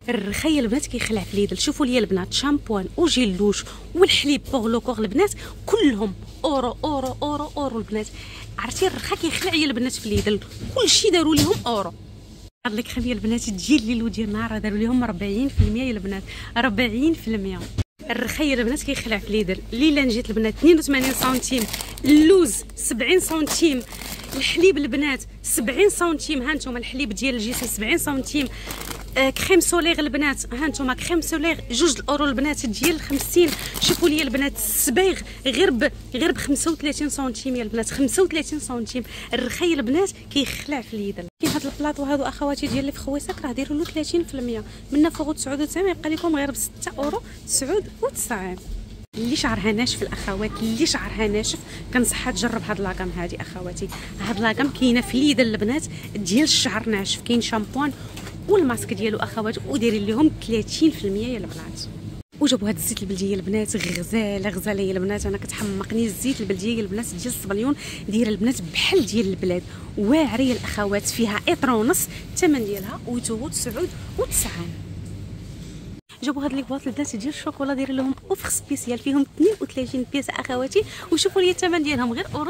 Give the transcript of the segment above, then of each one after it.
الرخايه البنات كيخلع في ليدل. شوفوا لي البنات شامبوان وجيل دوش والحليب بوغ لو كور البنات كلهم اورو اورو اورو اورو البنات. عرفتي الرخا كيخلع يا البنات في ليدل كلشي داروا ليهم اورو. هاد لك خلي البنات تجي الليل ديال النهار داروا ليهم 40% يا البنات 40%. الرخايه البنات كيخلع في ليدل. ليله نجيت البنات 82 سنتيم، اللوز 70 سنتيم، الحليب البنات 70 سنتيم. ها نتوما الحليب ديال الجسم 70 سنتيم. كريم سولير البنات ها نتوما كريم سولير 2 اورو البنات ديال 50. شوفوا لي البنات الصبيغ غير ب 35 سنتيم يا البنات 35 سنتيم. الرخايه البنات كيخلع في اليد. كاين هاد البلاطو هادو اخواتي ديال اللي في خويساك راه ديروا له 30% من فوق 99 يبقى لكم غير ب 6 اورو 99. اللي شعرها ناشف الاخوات، اللي شعرها ناشف كنصحها تجرب هاد لاكام هادي اخواتي. هاد لاكام كاينه في اليد البنات ديال الشعر ناشف. كاين شامبوان والماسك ديالو اخوات ودايرين لهم 30% يا البنات. وجابوا هاد الزيت البلديه البنات غزاله يا البنات. انا كتحمقني الزيت البلديه يا البنات ديال الصبليون دايره البنات بحال ديال البلاد واعره يا الاخوات. فيها اطر ونص الثمن ديالها 99. جابوا هاد لي بواط البنات ديال الشوكولا دايرين لهم اوفر سبيسيال فيهم 32 بيس اخواتي. وشوفوا لي الثمن ديالهم غير اورو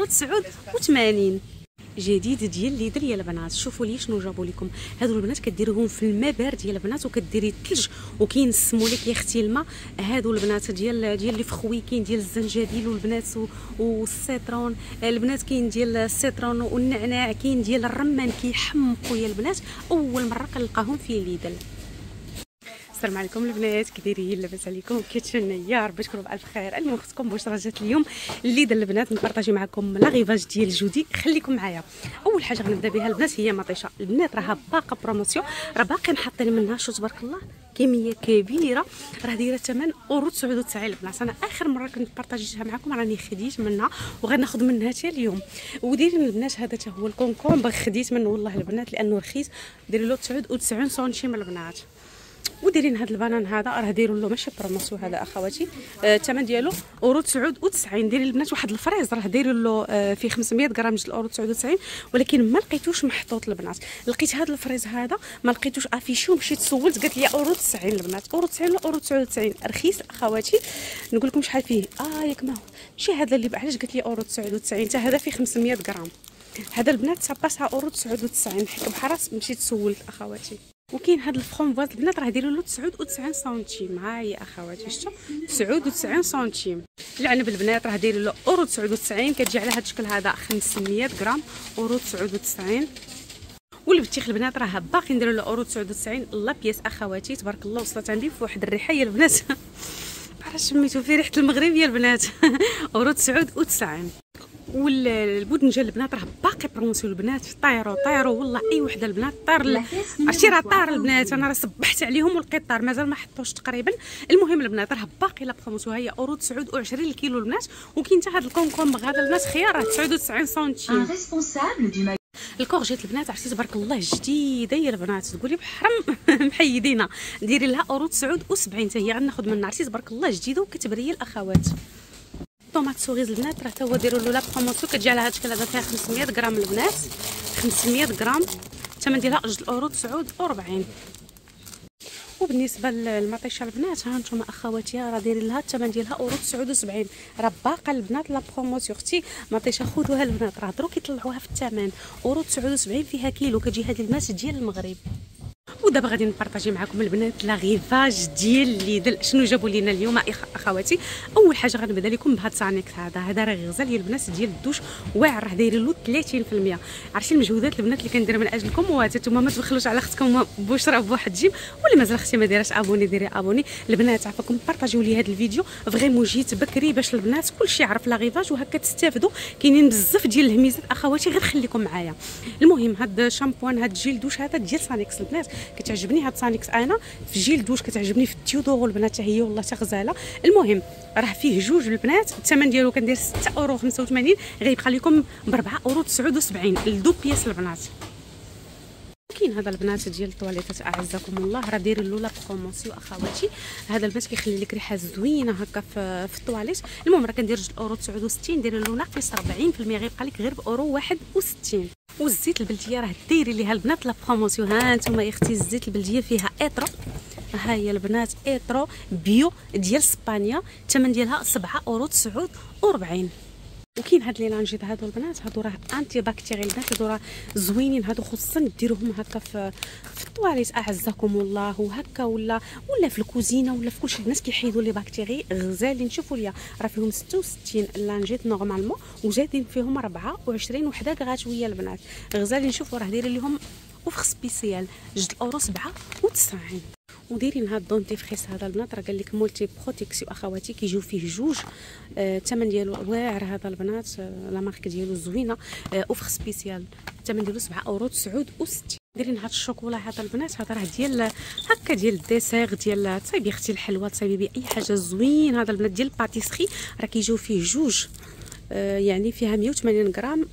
89 جديد ديال ليدر يا البنات. شوفوا لي شنو جابوا لكم هادو البنات كديروهم في الماء بارد يا البنات وكديري الثلج وكينسموا لك يا اختي الماء. هادو البنات ديال اللي فخوي. كاين ديال الزنجبيل والبنات والسيترون البنات. كاين ديال السيترون والنعناع. كاين ديال الرمان كيحمقوا يا البنات. اول مره كنلقاهم في ليدل. السلام عليكم البنات، كي دايرين؟ لاباس عليكم؟ كيتشوفونا يا ربي تكونوا بالف خير. المهم اختكم بشرى جات اليوم اللي دار البنات نبارطاجي معكم لا غيفاج ديال جودي. خليكم معايا. اول حاجه غنبدا بها البنات هي مطيشه البنات. راها باقه بروموسيون، راه باقي حاطين منها شو تبارك الله كميه كبيره. راه دايره الثمن اورو 99 البنات. انا اخر مره كنت بارطاجيتها معكم راني خديت منها وغناخذ منها حتى اليوم. ودايرين البنات هذا حتى هو الكونكومبر خديت منه والله البنات لانه رخيص. دايرين له 99 سنتيم البنات. ودايرين هذا البنان هذا راه دايروا له ماشي بروموسيون هذا اخواتي. الثمن ديالو اورو 99. دايرين البنات واحد الفريز راه دايرين له فيه 500 غرام ديال اورو 99 ولكن ما لقيتوش محطوط البنات. لقيت هذا الفريز هذا ما لقيتوش افيشي ومشيت سولت قالت لي اورو 90 البنات. اورو 90 ولا اورو 99 رخيص اخواتي. نقول لكم شحال فيه ياك ما هو ماشي هذا اللي علاش قالت لي اورو 99 حتى هذا فيه 500 غرام. هذا البنات صاباسها اورو 99 حيت بحال مشيت سولت اخواتي. وكاين هاد الفرomboise البنات راه دايرين له 99 سنتيم. ها هي اخواتي شفتوا 99 سنتيم. العنب البنات راه دايرين له اورو 99 كتجي على هاد الشكل هذا 500 غرام اورو 99. والبطيخ البنات راه باقي نديروا له اورو 99 لا بياس اخواتي. تبارك الله وصلت عندي في واحد الريحه يا البنات بحال سميتو في ريحه المغرب يا البنات اورو 99. والبودنجان البنات راه باقي بروموسيون البنات. طيروا والله اي وحده البنات طير. عرفتي راه طار البنات. انا راه صبحت عليهم ولقيت طار مازال ما حطوش تقريبا. المهم البنات راه باقي لا بروموسيون. هي اورو 29 الكيلو البنات. وكاين حتى هذا الكونكومبر هذا البنات خيار راه 99 سنتيم. الكورجيت البنات عرفتي تبارك الله جديده يا البنات تقولي بحرم محيدينها. ديري لها اورو 79 حتى هي غناخذ منها عرفتي تبارك الله جديده وكتبري الاخوات. طوماط سوريز البنات راه تا هو ديروا له لا بروموسيون كتجي على هذا الشكل هذا فيها 500 غرام البنات 500 غرام. الثمن ديالها 2 اورو 49. وبالنسبه للمطيشه البنات ها انتم اخواتي راه دايرين لها الثمن ديالها اورو 79. راه باقا البنات لا بروموسيون. اختي مطيشه خذوها البنات راه دروك يطلعوها في الثمن اورو 79 فيها كيلو. كتجي هذه البنات ديال المغرب. ودابا غادي نبارطاجي معكم البنات لا غيفاج ديال ليدل. شنو جابوا لينا اليوم اخواتي؟ اول حاجه غنبدا لكم بهاد سانيكس هذا راه غزال ديال البنات ديال الدوش واعر راه دايرين له 30%. عرفتي المجهودات البنات اللي كندير من اجلكم وانتم ما تبخلوش على اختكم بشرى بواحد الجيم. واللي مازال اختي ما دايراش ابوني ديري ابوني البنات. عافاكم بارطاجيو لي هذا الفيديو فريمون جيت بكري باش البنات كلشي يعرف لا غيفاج وهكا تستافدوا. كاينين بزاف ديال الهميزات اخواتي غير خليكم معايا. المهم هاد شامبوان هاد جيل دوش هذا ديال سانيكس البنات كتعجبني هاد سانيكس. انا في جيل دوش كتعجبني في التيودورو البنات هي والله حتى غزاله. المهم راه فيه جوج البنات الثمن ديالو كندير 6 اورو 85 غيبقى لكم ب 4 اورو 79 الدو بياس البنات. كاين هذا البنات ديال الطواليطات اعزكم الله راه دايرين له لا بروموسيون اخواتي. هذا البنات كيخلي لك ريحه زوينه هكا في الطواليط. المهم راه كندير 2 اورو 69 دايرين له ناقص 40% غيبقى لك غير باورو 61. والزيت البلديه راه دايرين ليها البنات لا بروموسيون. ها انتم يا اختي الزيت البلديه فيها اطرو ها هي البنات ايترو بيو ديال اسبانيا، الثمن ديالها 7.49 €. وكاين هاد لي لانجيط هادو البنات، هادو راه انتي باكتيري البنات، هادو راه زوينين، هادو خصوصا ديروهم هكا في الطواليت اعزكم الله، وهكا ولا في الكوزينه ولا في كلشي. الناس كيحيدوا لي باكتيري غزالين. شوفوا ليا راه فيهم 66 لانجيط نورمالمون، وزادين فيهم 24 وحده غاتويه البنات غزالين. شوفوا راه دايرين لهم اوفر سبيسيال €2.97. ودايرين هاد الدونتيفريس هذا البنات، راه قال لك مولتي بروتيكسيو اخواتي، كيجيو فيه جوج. الثمن ديالو واعر هذا البنات، لا مارك ديالو زوينه، اوفر سبيسيال، الثمن ديالو €7.69. دايرين هاد الشوكولا هذا البنات، هذا راه ديال هكا ديال الديسير، ديال تصايبي اختي الحلوه، تصايبي بيه اي حاجه زوين. هذا البنات ديال الباتيسري، راه كيجيو فيه جوج، يعني فيها 180 غرام،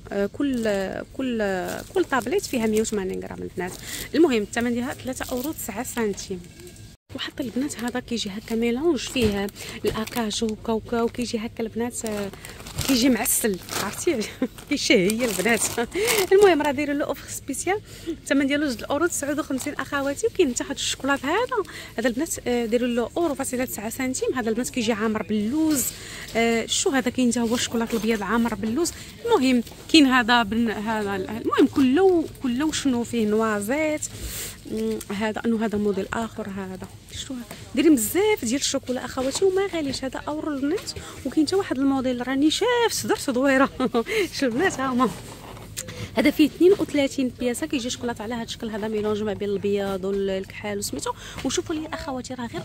كل طابليت فيها 180 غرام البنات. المهم الثمن ديالها €3.09. وحتى البنات هذا كيجي هكا ميلونج فيه الاكاجو وكاوكاو، كيجي هكا البنات، كيجي معسل عرفتي كيشهي البنات. المهم راه دايرين له اوفر سبيسيال، الثمن ديالو €2.59 اخواتي. وكاين حتى هذا الشوكولات هذا البنات دايرين له €1.9. هذا البنات كيجي عامر باللوز. شو هذا كاين حتى هو الشوكولات الابيض عامر باللوز. المهم كاين هذا المهم كله شنو فيه نوازيت. هذا انه هذا موديل اخر، هذا شتو دايرين بزاف ديال الشوكولا اخواتي وما غاليش. هذا اورو البنات. وكاين حتى واحد الموديل راني شاف صدر صدويره شوف البنات ها هما، هذا فيه 32 بياسه، كيجي شوكولاط على هذا الشكل، هذا ميلونج ما بين البياض والكحال وسميتو. وشوفوا لي اخواتي راه غير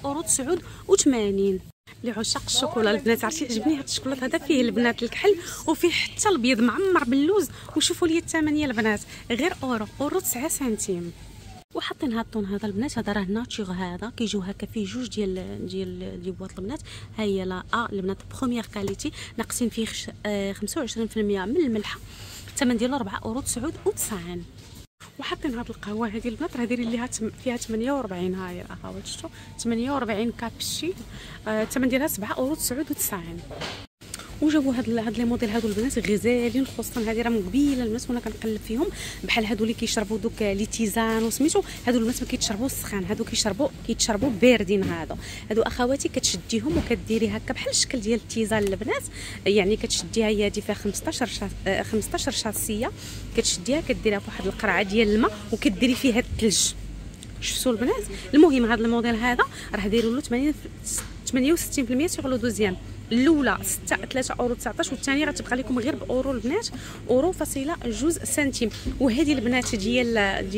€89 لعشاق الشوكولا البنات. عرفتي عجبني هذا الشوكولاط، هذا فيه البنات الكحل وفيه حتى البيض معمر باللوز. وشوفوا لي الثمن يا البنات غير €9. وحاطين هاد الطون هذا البنات، هذا راه ناتشور، هذا كيجيو هكا فيه جوج ديال بواط البنات. ها هي لا البنات بروميير كاليتي، ناقصين فيه 25% من الملحه، الثمن ديالو €4.99. وحاطين هاد القهوه هذه البنات، راه دايرين ليها فيها 48. ها هي الاخوات شفتوا 48 كابشي، الثمن ديالها €7.99. وجابوا هاد لي موديل هادو البنات غزالين، خصوصا هذه راه من قبيله البنات وانا كنقلب فيهم، بحال هادو اللي كيشربوا دوك لي تيزان وسميتو. هادو البنات ما كيتشربوا السخان، هادو كيتشربوا باردين. هادو اخواتي كتشديهم وكديري هكا بحال الشكل ديال التيزان البنات، يعني كتشديها، هي هادي فيها 15 شاسيه، كتشديها كديريها فواحد القرعه ديال الماء وكديري فيها الثلج. شفتوا البنات؟ المهم هذا الموديل هذا راه دايروا له 68% سوغ لو دوزيام. الاولى 3.19 والثانيه غتبقى لكم غير باورو البنات، €1.2 سنتيم. وهذه البنات ديال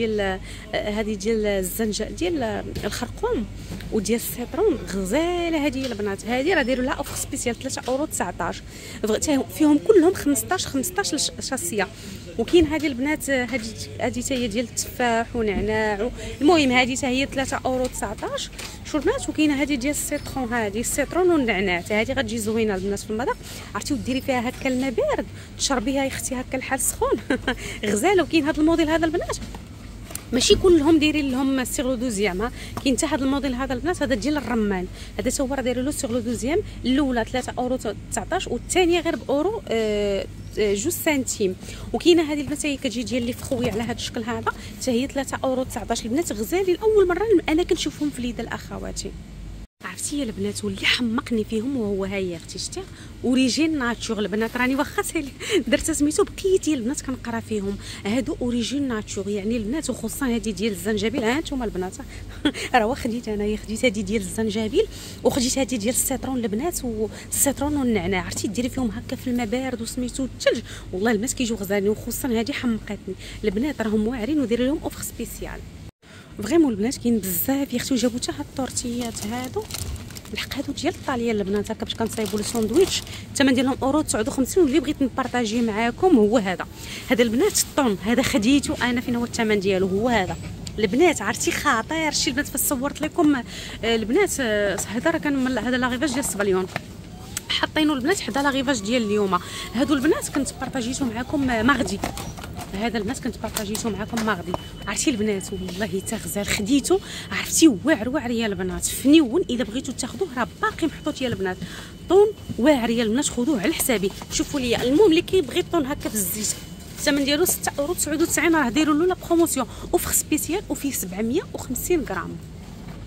هذه ديال الزنجان ديال الخرقوم وديال السيترون غزاله. هذه البنات هذه راه دايروا لها اوفر سبيسيال €3.19، فيهم كلهم 15 شاسيه. وكاين هذه البنات هذه حتى هي ديال التفاح ونعناع. المهم هذه حتى هي €3.19 شو البنات. وكاينه هذه ديال السيترون، هذه السيترون والنعناع، هذه غتجي زوينه البنات في المذاق عرفتي، وديري فيها هكا الماء بارد تشربيها يا اختي هكا الحال سخون غزاله. وكاين هذا الموديل هذا البنات ماشي كلهم دايرين لهم سيغلو دوزيام، كاين حتى هذا الموديل هذا البنات، هذا ديال الرمان، هذا تا هو راه دايرين له سيغلو دوزيام. الاولى €3.19 والثانيه غير بأورو 2 سنتيم. وكاينه هذه البنات هي كتجي ديال اللي فخوي على هذا الشكل هذا، حتى هي €3.19. البنات غزالين، اول مره انا كنشوفهم في اليد الاخواتي. عرفتي يا البنات واللي حمقني فيهم وهو هي اختي شتي اوريجين ناتشور البنات، راني واخا درت سميتو بقيت ديال البنات كنقرا فيهم، هادو اوريجين ناتشور يعني البنات، وخصوصا هذه ديال الزنجبيل. ها انتم البنات راه خديت انايا، خديت هذه ديال الزنجبيل وخديت هذه ديال السيترون البنات والسيترون والنعناع، عرفتي ديري فيهم هكا في الماء بارد وسميتو الثلج، والله البنات كيجيو غزالين. وخصوصا هذه حمقتني البنات، راهم واعرين وديري لهم اوفر سبيسيال فريمون البنات. كاين بزاف يا اختي، وجابوا حتى هاد الطورتيات هادو الحق، هادو ديال الطاليان البنات هكا باش كنصايبوا لي ساندويتش، الثمن ديالهم €59. واللي بغيت نبارطاجي معاكم هو هذا البنات الطون، هذا خديته انا. فين هو الثمن ديالو؟ هو هذا البنات، عرفتي خطير شي البنات، فاش صورت لكم البنات هذا راه كان هذا لاغيفاج ديال الصبليون، حاطينه البنات حدا لاغيفاج ديال اليوم. هادو البنات كنت بارطاجيتو معاكم مغدي، هذا البنات كنت بارطاجيتو معكم ماغدي. عرفتي البنات والله حتى غزال، خديتو عرفتي واعر يا البنات، فنيون. الا بغيتو تاخذوه راه باقي محطوط يا البنات، طون واعر يا البنات، خذوه على حسابي. شوفوا لي المهم اللي كيبغي الطون هكا في الزيت، الثمن ديالو €6.99، راه دايروا له لا بروموسيون اوفر سبيسيال وفيه 750 غرام.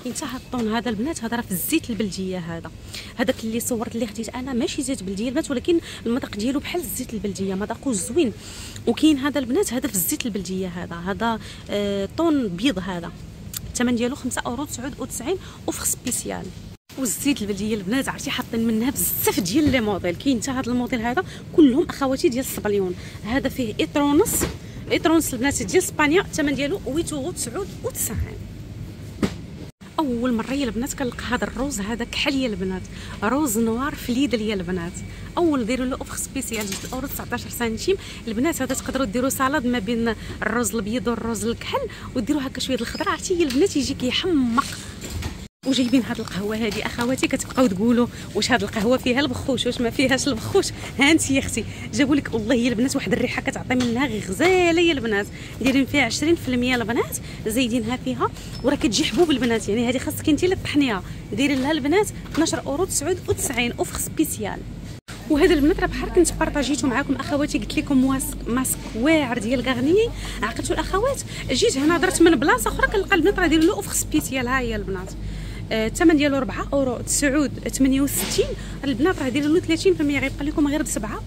كاين حتى هاد الطون هذا البنات، هذا راه في الزيت البلديه. هذاك اللي صورت اللي خديت انا ماشي زيت بلديه البنات، ولكن المذاق ديالو بحال الزيت البلديه، مذاقو زوين. وكاين هذا البنات هذا في الزيت البلديه، هذا طون بيض. هذا الثمن ديالو 5.99 €، اوفر سبيسيال. والزيت البلديه البنات عرفتي حاطين منها بزاف ديال لي موديل. كاين حتى هذا الموديل هذا كلهم اخواتي ديال الصبليون. هذا فيه ايترونس البنات ديال اسبانيا، الثمن ديالو 8.99 €. اول مره يا البنات كنلقى هذا الروز، هذا كحل يا البنات، روز نوار في ليدل يا البنات. اول ديروا له اوفر سبيسيال 2.19 سنتيم البنات. هذا تقدروا ديروا سالاد ما بين الروز الابيض والروز الكحل، وديروا هكا شويه الخضره، عرفتي يا البنات يجي كيحمق. وجايبين هاد القهوه هذه اخواتي، كتبقاو تقولوا واش هاد القهوه فيها البخوش واش ما فيهاش البخوش. ها انت يا اختي جابوا لك والله يا البنات واحد الريحه كتعطي منها غزاله يا البنات. دايرين فيها 20% البنات، زايدينها فيها وراه كتجي حبوب البنات. يعني هذه خاصك انت اللي تطحنيها. دايرين لها البنات 12.99 € اوفر سبيسيال. وهذا البنات راه بحال كنت بارطاجيتو معكم اخواتي، قلت لكم ماسك واعر ديال غارنيي. عقلتوا الاخوات، جيت هنا درت من بلاصه اخرى كنلقى البنات راه دايرين له اوفر سبيسيال. ها هي البنات الثمن ديالو 4.68 €. البنات راه دايرين له 30%، غيبقى لكم غير ب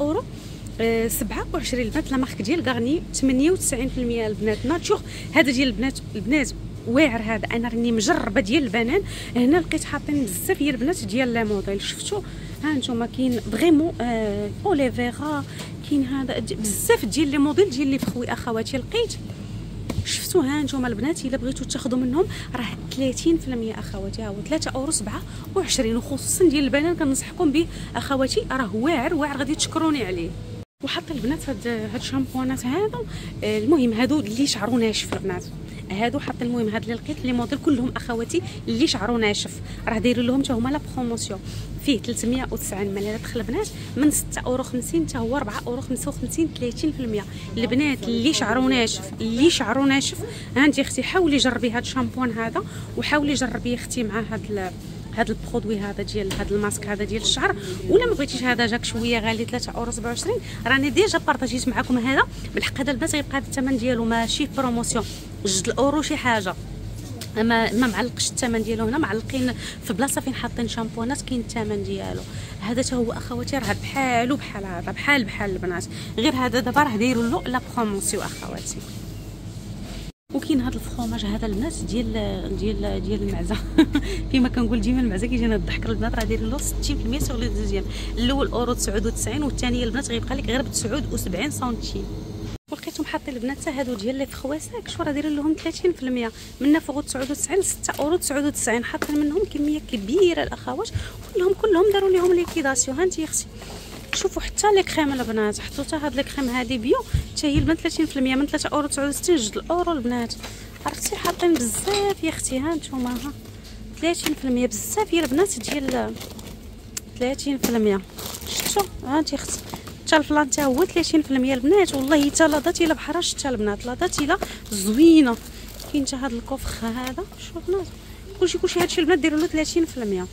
7.27 البنات. لا مارك ديال غارني 98% البنات ناتشور. هذا ديال البنات واعر. هذا انا راني مجربه ديال البنان. هنا لقيت حاطين بزاف ديال البنات ديال لي موديل، شفتوا ها نتوما. كاين فريمون اوليفيرا، كاين هذا بزاف ديال لي موديل ديال لي فخوي اخواتي لقيت. شفتوا ها نتوما البنات الا بغيتو تاخذوا منهم راه 30% اخواتي. ها هو 3.27 €. وخصوصا ديال البنان كنصحكم به اخواتي، راه واعر غادي تشكروني عليه. وحتى البنات هاد الشامبوانات هادو المهم هادو اللي شعرو ناشف البنات، هادو حتى المهم هاد اللي لقيت لي موديل كلهم اخواتي اللي شعرو ناشف، راه دايرين لهم حتى هما لا بروموسيون. فيه 309 مليلتر البنات من 6.50 € حتى هو 4.55 €، 30%. البنات اللي شعرو ناشف ها انت اختي حاولي جربي هاد الشامبوان هذا، وحاولي جربي اختي مع هاد البرودوي هذا ديال هاد الماسك هذا ديال الشعر. ولا ما بغيتيش هذا جاك شويه غالي 3.27 €، راني ديجا بارطاجيت معكم هذا. بالحق هذا البنات غيبقى الثمن ديالو ماشي بروموسيون 2 € شي حاجه، ما معلقش الثمن ديالو. هنا معلقين في بلاصه فين حاطين شامبوانات كاين الثمن ديالو. هذا حتى هو اخواتي راه بحالو بحال هذا، بحال البنات، غير هذا دابا راه دايروا له لا بروموسيون اخواتي. وكاين هذا الفخوماج هذا البنات ديال المعزه فيما كنقول ديما المعزه كيجينا الضحك البنات، راه دايرين له 60% سوغ لي دوزيام. الاول 1.99 €، والثانيه البنات غيبقى لك غير ب 79 سنتيم. ولقيتهم حاطين البنات حتى هادو ديال لي فخواساك، شو راه دايرين لهم 30% من فوق 99 ل 6.99 €. حاطين منهم كميه كبيره الاخوات، كلهم داروا لهم ليكيداسيون. ها انت يا اختي شوفوا حتى لي كريم البنات، حطوا حتى هاد لي كريم هادي بيو حتى هي البنات 30% من 3.69 €، البنات عرفتي حاطين بزاف يا اختي. ها نتوما ها 30% بزاف يا البنات ديال 30%. شفتوا ها انت اختي حتى الفلان حتى هو 30% البنات. والله حتى لاضات الا بحال شتا البنات، لاضات الا زوينه. كاين حتى هاد الكوفخ هذا، شوفوا البنات كلشي هادشي البنات ديروا له 30%.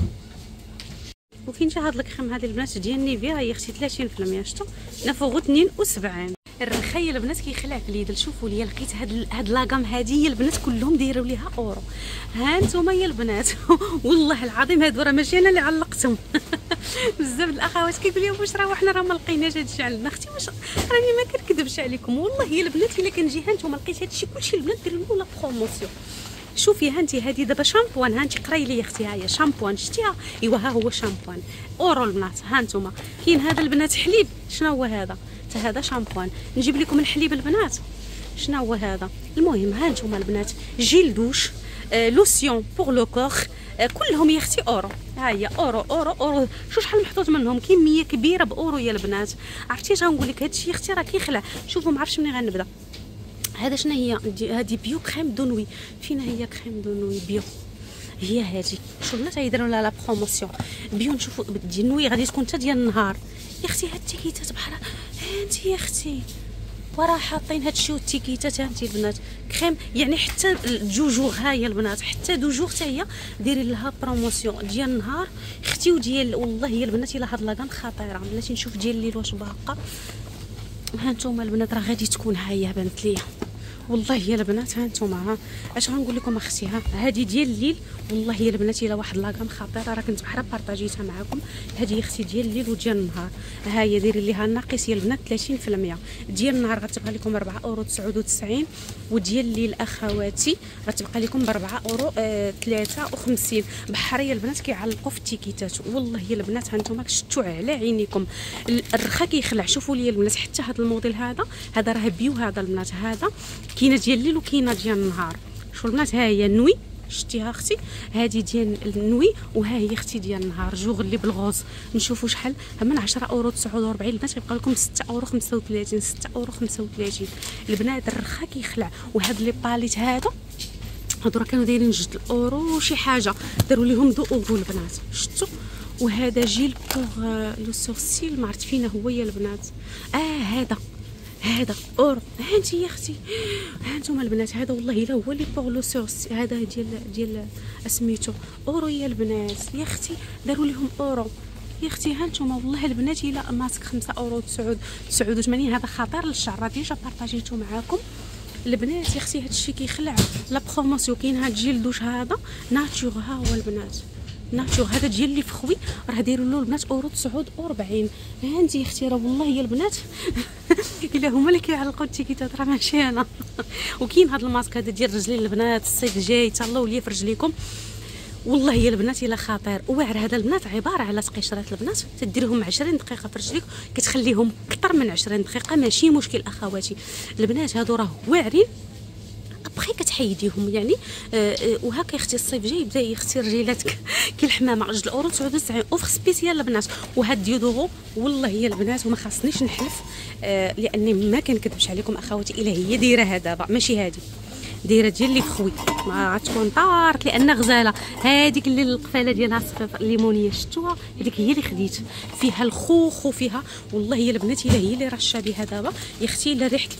وكاين حتى هاد الكريم هادي البنات ديال نيفيا هي اختي 30%. شفتوا نافوغو 72. الرخايه البنات كيخلع في اليد. شوفوا ليا لقيت هاد لاكام هادي البنات كلهم دايروا ليها اورو. ها نتوما يا البنات والله العظيم هادو راه ماشي انا اللي علقتهم بزاف الاخوات كيقول لي واش راه حنا ما لقيناش هادشي عندنا. اختي واش راني ما كنكذبش عليكم والله يا البنات الا كنجي ها نتوما لقيت هادشي كلشي البنات دايرين له لا بروموسيون. شوفي ها انت هذه دابا شامبوان، ها انت قراي لي اختي، ها هي شامبوان شتيها. ايوا ها هو شامبوان اورو البنات. ها نتوما كاين هذا البنات حليب، شنو هو هذا؟ حتى هذا شامبوان. نجيب لكم الحليب البنات شنو هو هذا. المهم ها نتوما البنات جيل دوش، لوسيون بور لو كور، كلهم يا اختي اورو. ها هي اورو. شو شحال محطوط منهم كميه كبيره باورو يا البنات. عرفتي اش غنقول لك هادشي يا اختي راه كيخلع. شوفوا ما عرفتش منين غنبدا. هذا شنو هي؟ هذه بيو كريم دو نوي. فين هي كريم دو نوي بيو؟ هي هذه. شوف البنات يديروا لها لا بروموسيون بيو. نشوفوا ديال نوي غادي تكون حتى ديال النهار يا اختي. هاد التيكيتات بحال انت يا اختي وراه حاطين هادشي والتيكيتات. انت البنات كريم يعني حتى جوجور. ها هي البنات حتى دوجور حتى هي دايرين لها بروموسيون ديال النهار اختي وديال والله يا البنات الا هاد لاكام خطيره. بلاتي نشوف ديال الليل واش باقا. ها نتوما البنات راه غادي تكون ها هي بانت ليا والله يا البنات ها نتوما، ها اش غنقول لكم اختي، ها هذه ديال الليل. والله يا البنات الا واحد لاكام خطيره، راه كنت بحال بارطاجيتها معكم. هذه اختي ديال الليل وديال النهار، ها هي ديري ليها الناقص يا البنات 30%. ديال النهار غتبقى لكم 4.99 وديال الليل اخواتي غتبقى لكم ب 4.53. بحر يا البنات كيعلقوا في التيكيتات. والله يا البنات ها نتوما شفتوا على عينيكم الرخا كيخلع. شوفوا لي البنات حتى هذا الموديل هذا راه بيو. هذا البنات هذا كاينه ديال الليل وكاينه ديال النهار. شوفوا البنات، ها هي النوي شتيها اختي، هذه ديال النوي وها هي اختي ديال النهار. جوغ اللي بالغوز نشوفوا شحال من 10.49 البنات يبقى لكم 6.35 6.35 البنات. الرخا كيخلع. وهاد لي باليت هادو راه كانوا دايرين 2 اورو وشي حاجه، داروا ليهم 2 اورو البنات. شفتوا؟ وهذا جيل بوغ لو سورسيل، ما عرفت فينا هو يا البنات. هذا اورو. ها انت يا اختي، ها انتم البنات، هذا والله الا هو اللي بوغ لو سورس. هذا ديال سميتو اورو يا البنات. يا اختي داروا لهم اورو يا اختي. ها انتم والله البنات الا ماسك 5.89 هذا خطير للشعر. ديجا بارطاجيتو معاكم البنات يا اختي. هذا الشيء كيخلع. لا بروموسيون كاين هذا الجيل دوش هذا ناتور، ها هو البنات ناتور. هذا ديال اللي فخوي راه دايروا له البنات اورو 49. ها انت يا اختي راه والله يا البنات الا هما اللي كيعلقوا التيكيتات راه ماشي انا. وكاين هذا الماسك هذا ديال الرجلين البنات، الصيف جاي تهلاو ليا في رجليكم. والله يا البنات الا خطير واعر. هذا البنات عباره على تقشرات البنات تديرهم 20 دقيقه في رجليك كتخليهم اكثر من 20 دقيقه ماشي مشكل اخواتي. البنات هادو راه واعرين بخي كتحيديهم يعني. وهكا اختي الصيف جاي بدا يختي رجيلاتك كي الحمامه. 2.99 اوفر سبيسيال البنات. وهاد ديودورو والله يا البنات وما خاصنيش نحلف لاني ما كنكذبش عليكم اخواتي الا هي دايره دابا ماشي هادي دايره ديال اللي فخوي ما غتكون طارت لان غزاله. هذيك اللي القفاله ديالها صفيف الليمونيه شفتوها، هذيك هي اللي خديت فيها الخوخ وفيها. والله يا البنات الا هي اللي رشه بها دابا يا اختي. الا ريحه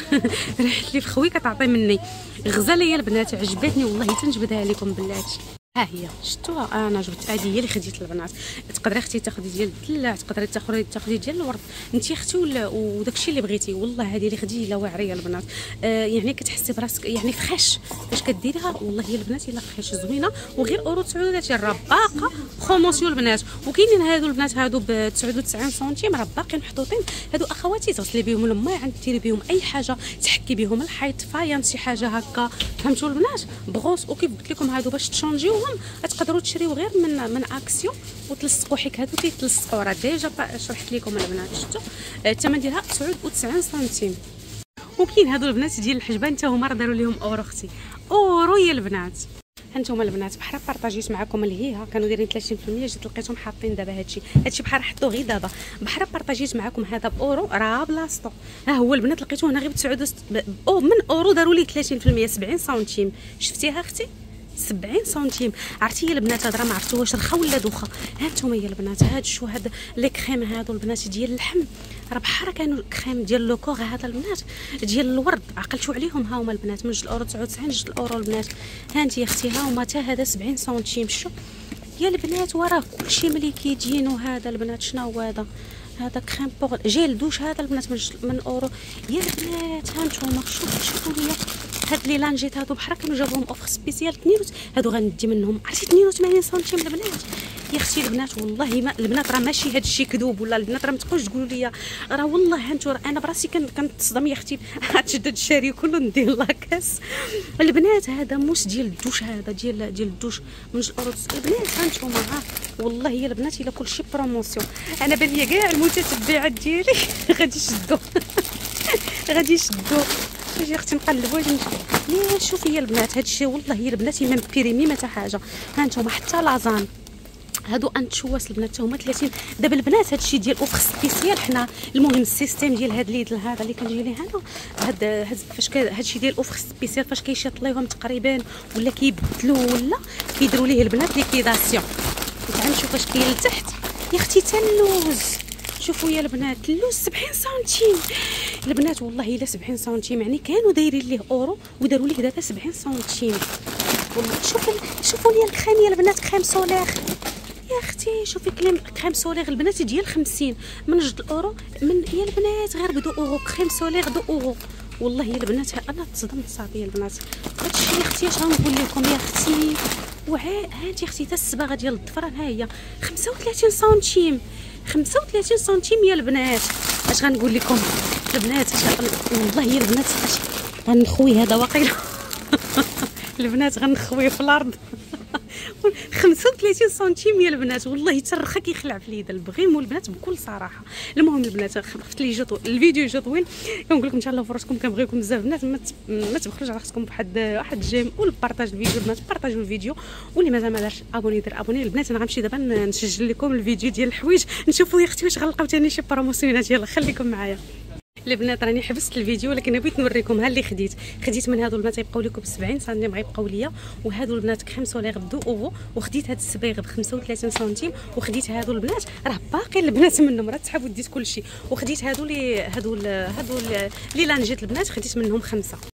اللي فخوي كتعطي مني غزاله يا البنات. عجبتني والله تنجبدها لكم بلاتي. ها هي شفتوها انا جبت. هذه هي اللي خديت البنات. تقدري اختي تاخذي ديال الدلع، تقدري تاخذي ديال الورد انت اختي وداكشي اللي بغيتي. والله هذه اللي خدي لا واعريه البنات. يعني كتحسي براسك يعني فخاش فاش كديريها. والله يا البنات الا فخاش زوينه. وغير اورو 39 راه باقا بروموسيون البنات. وكاينين هادو البنات هادو ب 99 سنتيم راه باقيين محطوطين. هادو اخواتي تغسلي بهم الماء، ديري بهم اي حاجه، تحكي بهم الحيط فايان شي حاجه هكا فهمتوا البنات بغوص. وكيف قلت لكم هادو باش تشونجيو تقدروا تشريو غير من اكسيون وتلصقوا حيك. هادو تيتلصقوا راه ديجا شرحت لكم البنات. شفتوا الثمن ديالها 99 سنتيم. وكاين هادو البنات ديال الحجبان حتى هما راه داروا لهم اورو اختي اورو يا البنات. هانتوما البنات بحال بارطاجيت معكم الهيها كانوا دايرين 30% جيت لقيتهم حاطين دابا هادشي بحال حطوه غير دابا. بحال بارطاجيت معكم هذا باورو راه بلاصتو. ها هو البنات لقيتوه هنا غير ب 9 من اورو داروا ليه 30% 70 سنتيم. شفتيها اختي 70 سنتيم. عرفتي يا البنات هاد راه ما عرفتو واش رخا ولا دوخه. ها نتوما يا البنات هاد شو هاد لي كريم هادو البنات ديال اللحم راه بحال كانوا كريم ديال لو كور. هذا البنات ديال الورد عقلتوا عليهم ها هما البنات من 2.99 2 البنات. ها انت يا اختي ها هما حتى هذا 70 سنتيم. شو يا البنات وراه كلشي ملي كيدينو. هذا البنات شنو هو هذا كريم بوغ جيل دوش هذا البنات من اورو يا البنات. ها نتوما شوفوا ليا هاد لي لانجيت هادو بحال كانوا جابوهم اوفر سبيسيال هادو غندي منهم عرفتي 82 سنتيم البنات. يا اختي البنات والله ما البنات راه ماشي هاد الشيء كذوب ولا البنات راه ما تبقاوش تقولوا لي راه والله هانتو انا براسي كنتصدم يا اختي. غتشد الشاري كله ندير لاكاس البنات. هذا موس ديال الدوش هذا ديال الدوش من الاورو البنات. هانتوما ها والله يا البنات الا كلشي بروموسيون. انا بان لي كاع المتتبعات ديالي غادي يشدوا غادي يشدوا. اجي اختي نقلبوا ليه. شوفي يا البنات هادشي والله يا البنات ما مبريمي ما حتى حاجه. ها انتم حتى لازان هادو انتشواس البنات هما 30 دابا البنات. هادشي ديال اوفر سبيسيال حنا المهم السيستيم ديال هاد اليد هذا اللي كنجي ليه انا هاد فاش هادشي ديال اوفر سبيسيال فاش كيشيط ليهم تقريبا ولا كيبدلوا ولا كيديروا ليه البنات ليكيداسيون. كتعرفوا فاش كاين لتحت يا اختي حتى اللوز. شوفوا يا البنات اللوز 70 سنتيم البنات. والله الا 70 سنتيم يعني كانوا دايرين ليه اورو وداروا ليه دابا 70 سنتيم. والله شوفوا لي الكريم يا البنات كريم سولير يا اختي. شوفي كريم سولير البنات ديال 50 من 2 اورو من يا البنات غير ب 2 اورو. كريم سولير 2 اورو والله يا البنات انا تصدمت صافي يا البنات. هادشي اختي اش غنقول لكم يا اختي. هاتي اختي حتى الصباغه ديال الضفران ها هي 35 سنتيم 35 سنتيم يا البنات. اش غنقول لكم البنات والله يا البنات غنخوي هذا واقيلا البنات غنخويه في الارض 35 سنتيم يا البنات والله حتى الرخا كيخلع في اليد البغيم والبنات بكل صراحه. المهم البنات خفت لي الفيديو جا طويل، كنقول لكم ان شاء الله فراسكم كنبغيكم بزاف البنات. ما تبخلوش على خصكم بواحد الجيم والبارطاج الفيديو البنات، بارطاجوا الفيديو، واللي مازال ما دارش ابوني دير ابوني البنات. انا غنمشي دابا نسجل لكم الفيديو ديال الحوايج، نشوفوا يا اختي واش غنلقاو ثاني شي بروموسيونات. يلا خليكم معايا البنات. راني حبست الفيديو ولكن بغيت نوريكم ها اللي خديت من هادو البنات غيبقاو لكم ب 70 سنتيم غيبقاو ليا، وهادو البنات كخمسوا لي غدو اورو، وخديت هاد الصبيغ ب 35 سنتيم، وخديت هادو البنات راه باقي البنات منهم راه تسحبوا ديت كلشي، وخديت هادو لي لانجيت البنات خديت منهم 5.